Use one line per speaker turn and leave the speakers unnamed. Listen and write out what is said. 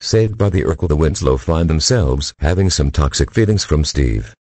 Saved by the Urkel, the Winslow find themselves having some toxic feelings from Steve.